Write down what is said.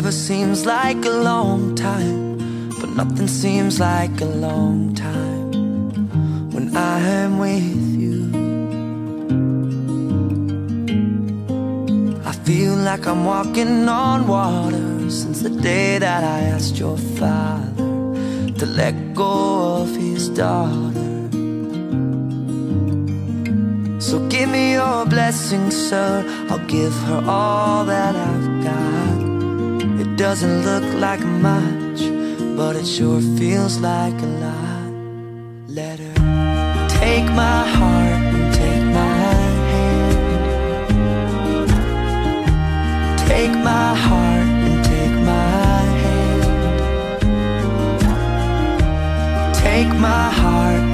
Forever seems like a long time, but nothing seems like a long time when I am with you. I feel like I'm walking on water since the day that I asked your father to let go of his daughter. So give me your blessing, sir, I'll give her all that I've got. It doesn't look like much, but it sure feels like a lot. Let her take my heart and take my hand. Take my heart and take my hand. Take my heart